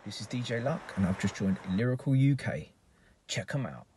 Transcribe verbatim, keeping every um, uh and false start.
This is D J Luck, and I've just joined Lyrical U K. Check them out.